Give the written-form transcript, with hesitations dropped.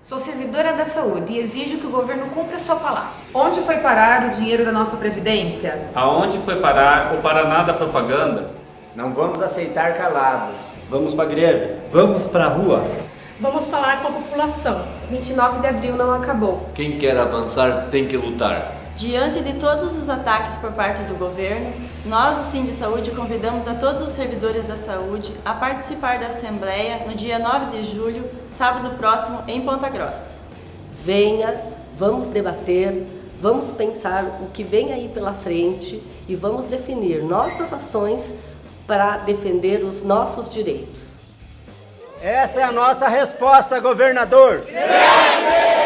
Sou servidora da saúde e exijo que o governo cumpra sua palavra. Onde foi parar o dinheiro da nossa Previdência? Aonde foi parar o Paraná da propaganda? Não vamos aceitar calados. Vamos para greve. Vamos para a rua. Vamos falar com a população. 29 de abril não acabou. Quem quer avançar tem que lutar. Diante de todos os ataques por parte do governo, nós, o Sindisaúde, convidamos a todos os servidores da saúde a participar da Assembleia no dia 9 de julho, sábado próximo, em Ponta Grossa. Venha, vamos debater, vamos pensar o que vem aí pela frente e vamos definir nossas ações para defender os nossos direitos. Essa é a nossa resposta, governador!